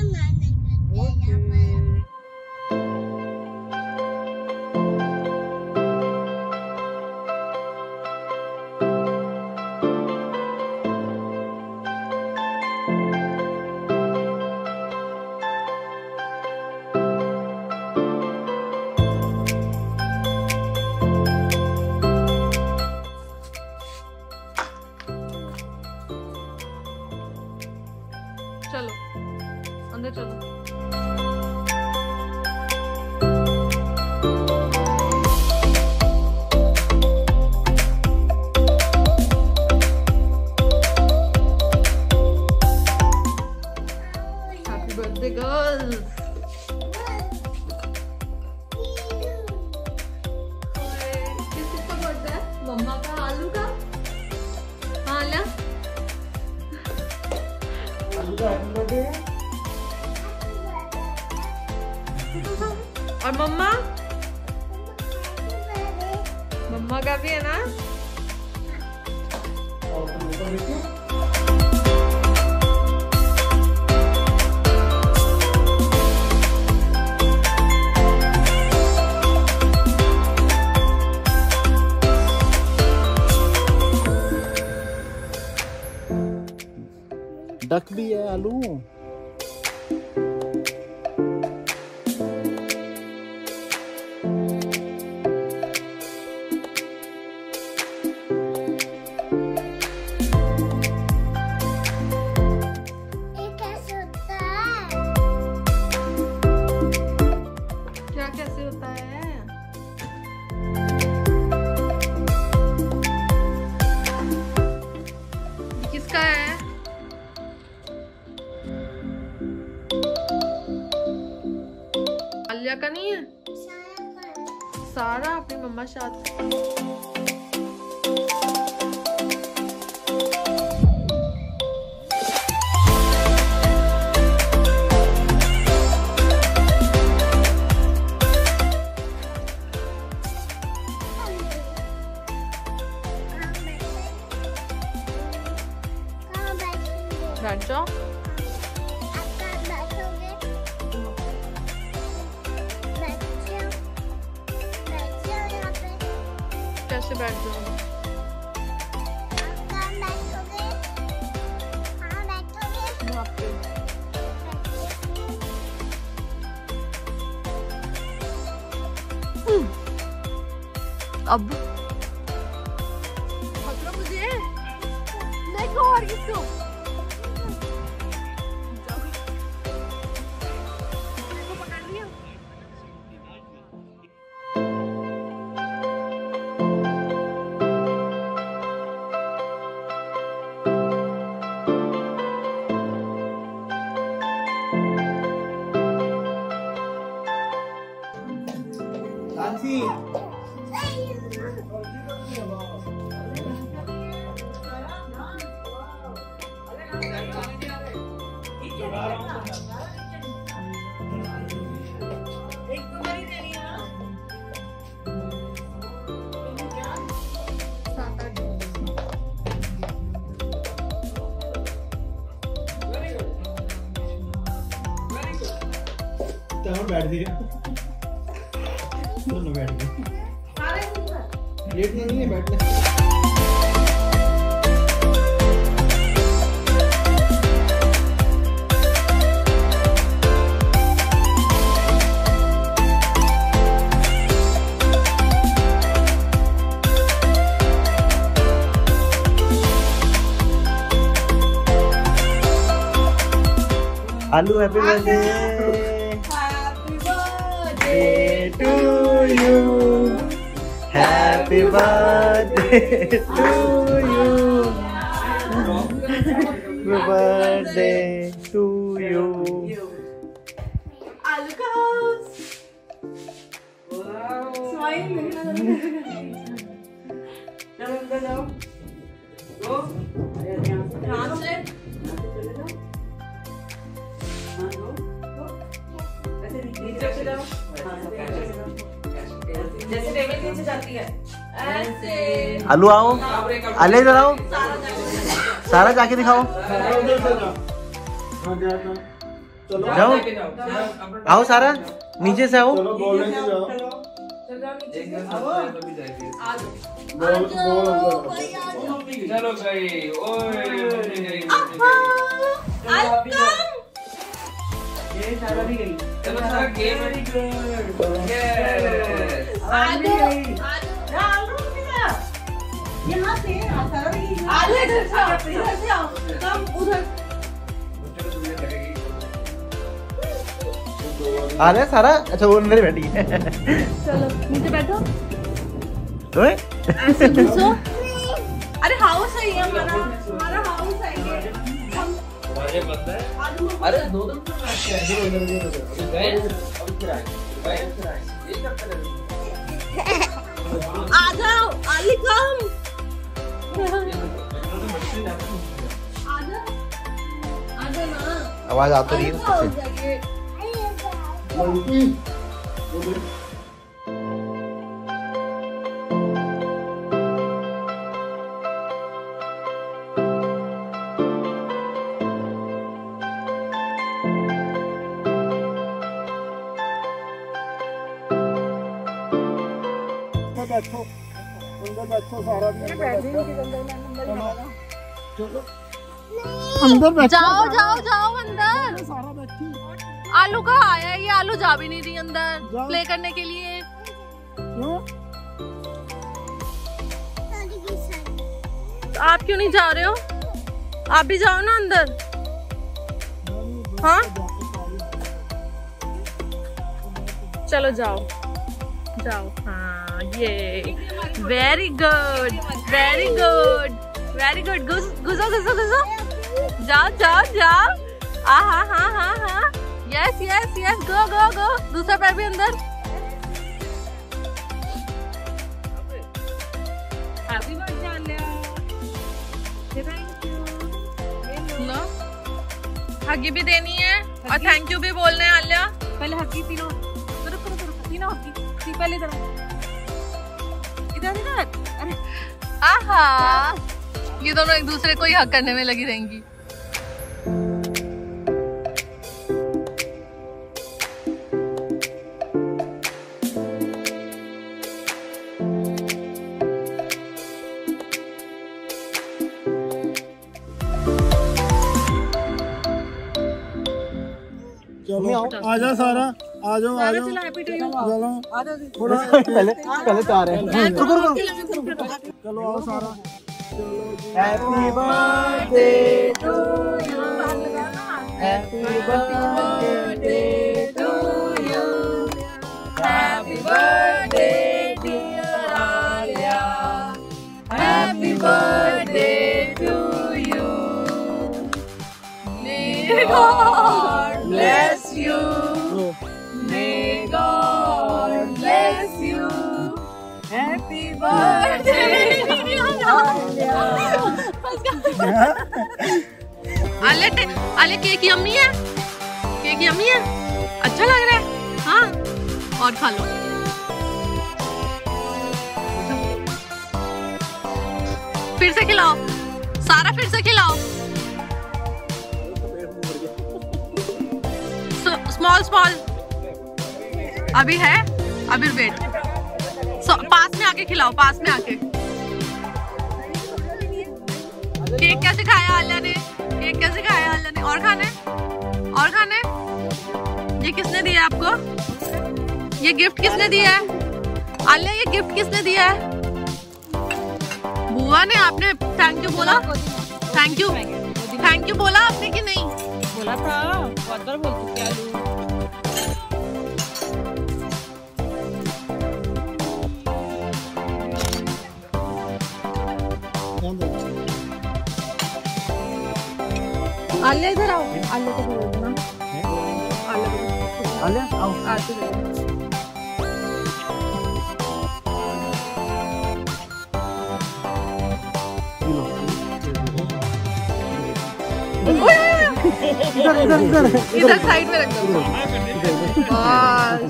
चलो अंदर चलो। Happy birthday girls. किसका बर्थडे है? मम्मा का, आलू का? हाँ लिया और मम्मा का भी है ना। डक भी है आलू। क्या कैसे होता है? ये किसका है? आलिया का नहीं है? सारा अपनी मम्मा शाद। बैठ जाओ। कैसे बैठ जाओ? वहाँ पे। अब पकड़ो मुझे। देखो और किसको? बैठ दिए दोनों बैठ गए। लेटना नहीं है, बैठना। आलू happy birthday to you, happy birthday to you, happy birthday to you. आलू का हाउस। स्माइल। चलो अंदर जाओ। लो। ध्यान से। नीचे जाओ। जैसे टेबल नीचे जाती है ऐसे। आलू आओ, आले इधर आओ। सारा जाके दिखाओ। जाओ आओ सारा नीचे से आओ। चलो गई ये सारा भी गई। चलो सारा गेम यहाँ से सारा भी इधर से आओ कम उधर आ रहा है सारा। अच्छा वो अंदर ही बैठी है। चलो नीचे बैठो ओए ऐसे घुसो। अरे हाउस है ये हमारा हाउस है ये। ये बंदा है। अरे दो दो तो मैच है। गए ये क्या कर रहे हो? आ जाओ आली कम आजा ना आवाज आ तो रही है उससे। बैठो अंदर बैठो सारा भी अंदर बैठो। जाओ जाओ जाओ अंदर। सारा बैठी आलू कहाँ आया? ये आलू जा भी नहीं रही अंदर प्ले करने के लिए। क्यों? आप क्यों नहीं जा रहे हो? आप भी जाओ ना अंदर। हाँ चलो जाओ जाओ। हाँ ये very good very good very good. घुसो घुसो घुसो जाओ जाओ जाओ। हाँ हाँ हाँ हाँ हाँ yes yes yes go go go. दूसरा पैर भी अंदर। हैप्पी बर्थडे आल्या। लो हगी भी देनी है और थैंक यू भी बोलना है आल्या। पहले हगी तीनों तीनों हगी पहले इधर इधर इधर। अरे आहा ये दोनों एक दूसरे को ही हक करने में लगी रहेंगी। चलो आजा सारा आ जाओ आ जाओ। Happy to you. चलो थोड़ा पहले पहले तो आ रहे हैं। रुको रुको। चलो आओ सारा। Happy birthday to you happy birthday to you happy birthday dear Alya happy birthday to you. May God bless you may God bless you happy birthday आले केक यम्मी है। केक यम्मी है अच्छा लग रहा है। हाँ और खा लो। फिर से खिलाओ सारा फिर से खिलाओ। स्मॉल स्मॉल अभी है अभी वेट। पास में आके खिलाओ पास में आके। केक कैसे खाया आल्या ने? केक कैसे खाया आल्या ने? और खाने और खाने। ये किसने दिया आपको? ये गिफ्ट किसने दिया है आल्या? ये गिफ्ट किसने दिया है? बुआ ने। आपने थैंक यू बोला? थैंक यू बोला आपने कि नहीं? बोला था बहुत बार बोल चुकी आलू। आल्या इधर आओ। आल्या को बोलो ना। आले आओ। आते जाओ। इधर इधर इधर इधर साइड में रख दो बस।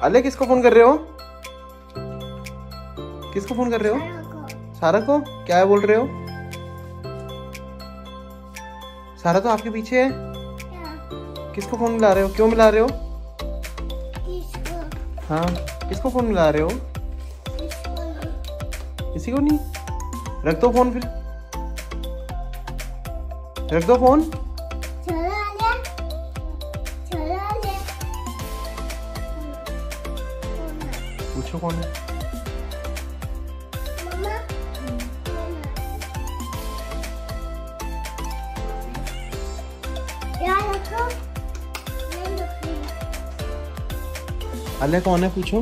अले किसको फोन कर रहे हो? किसको फोन कर रहे हो? सारा को? क्या बोल रहे हो? सारा तो आपके पीछे है। किसको फोन मिला रहे हो? क्यों मिला रहे हो? हाँ, किसको फोन मिला रहे हो? किसी को नहीं। रख दो फोन, फिर रख दो फोन। पूछो कौन है? अले कौन है? पूछो।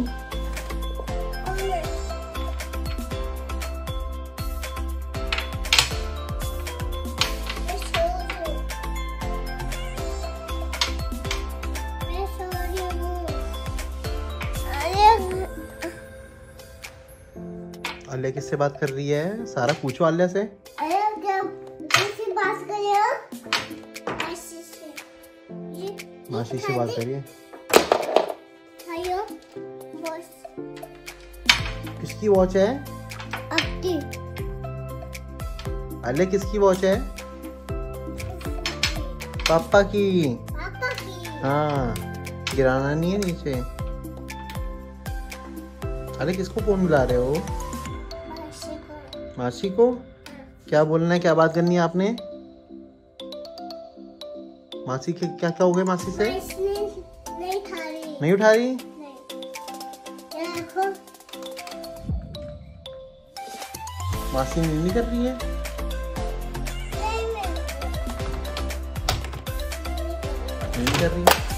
अले किससे बात कर रही है? सारा पूछो अल्ले से। मासी से बात करिए। किसकी वॉच है? अले किसकी वॉच है? पापा की। हाँ, गिराना नहीं है नीचे। अरे किसको फोन मिला रहे हो? मासी को। क्या बोलना है? क्या बात करनी है आपने? मासी के क्या क्या हो गया? मासी से नहीं उठा रही। मासी नहीं कर रही है। नहीं कर रही है।